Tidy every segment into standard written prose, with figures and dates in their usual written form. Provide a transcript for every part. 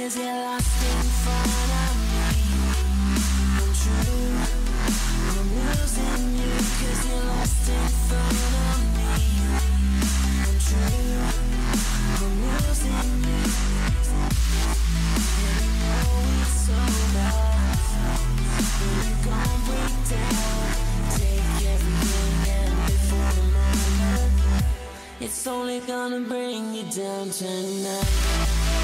cause you're lost in front of me. I'm true, I'm losing you cause you're lost in front of me. I'm true, I'm losing you. And you know it's over. When you gon' break down, take everything and live for the moment. It's only gonna bring you down tonight.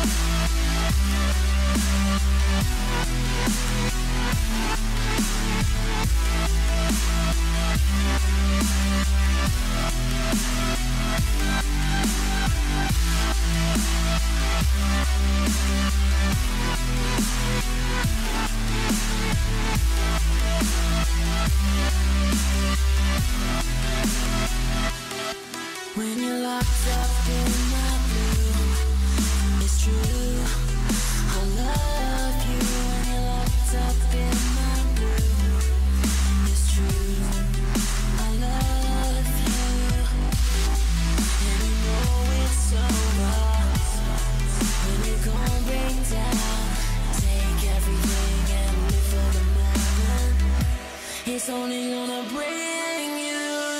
When you're locked up in my blue, it's true, I love you. When you're locked up in my blue, it's true, I love you. And you know it's over. When you gon' break down, take everything and live for the moment. It's only gonna bring you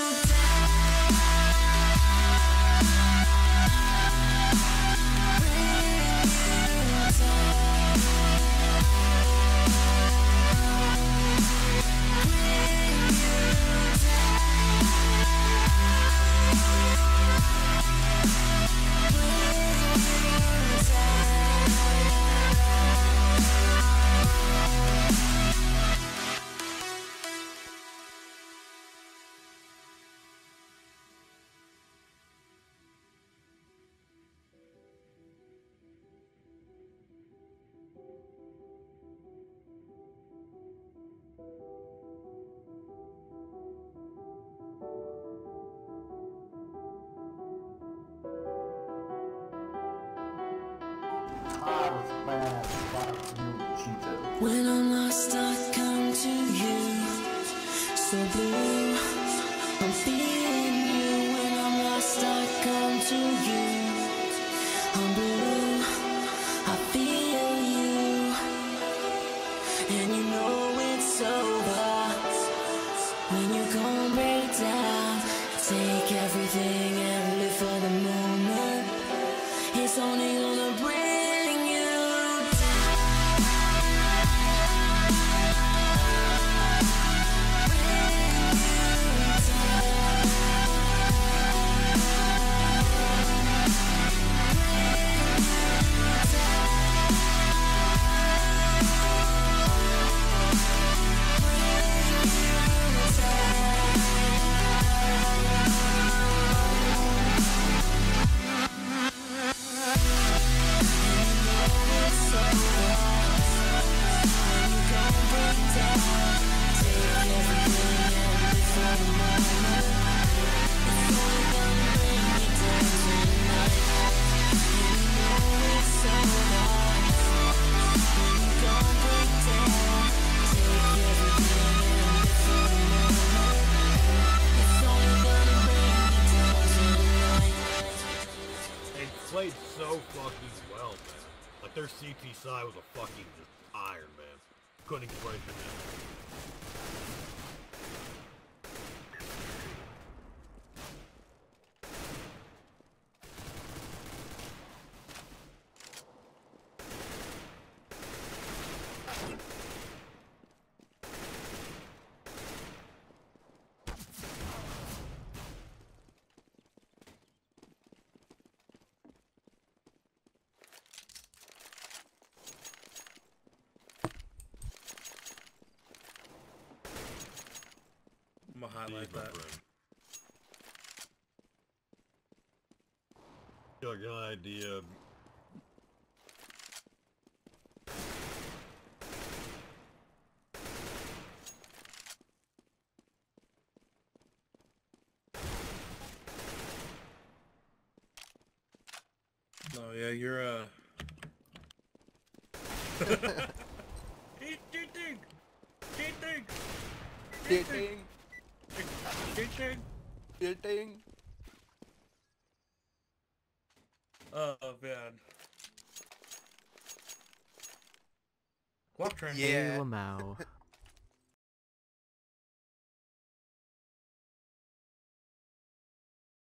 when I'm lost, I come to you. So blue, I'm feeling you. When I'm lost, I come to you. I'm blue, I feel you. And you know it's over. When you gon' break down, take everything and live for the moment. It's only gonna bring you played so fucking well, man. Like, their CT side was a fucking just iron, man. Couldn't explain it, man. I'm gonna highlight that. Got an idea. No, yeah, you're Cheating. Oh man. Guap train. Yeah. Hey, Lamau.